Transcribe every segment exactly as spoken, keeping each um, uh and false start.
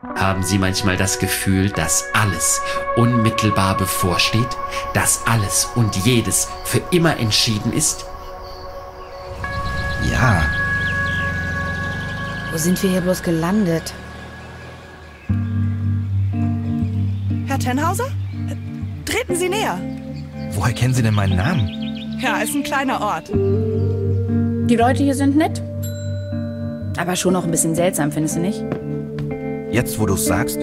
Haben Sie manchmal das Gefühl, dass alles unmittelbar bevorsteht? Dass alles und jedes für immer entschieden ist? Ja. Wo sind wir hier bloß gelandet? Herr Tenhauser? Treten Sie näher. Woher kennen Sie denn meinen Namen? Ja, ist ein kleiner Ort. Die Leute hier sind nett. Aber schon noch ein bisschen seltsam, findest du nicht? Jetzt, wo du es sagst?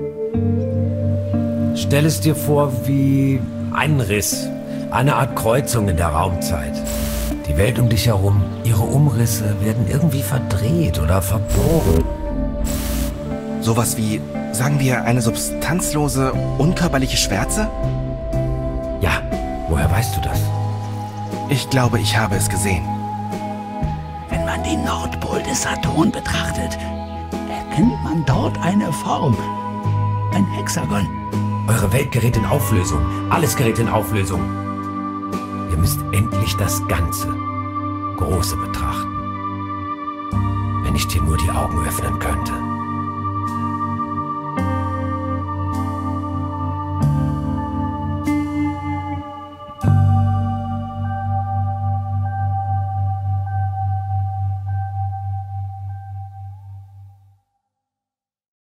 Stell es dir vor wie ein Riss. Eine Art Kreuzung in der Raumzeit. Die Welt um dich herum, ihre Umrisse werden irgendwie verdreht oder verbogen. Sowas wie, sagen wir, eine substanzlose, unkörperliche Schwärze? Ja, woher weißt du das? Ich glaube, ich habe es gesehen. Wenn man den Nordpol des Saturn betrachtet, erkennt man dort eine Form. Ein Hexagon. Eure Welt gerät in Auflösung. Alles gerät in Auflösung. Ihr müsst endlich das Ganze, Große betrachten. Wenn ich dir nur die Augen öffnen könnte.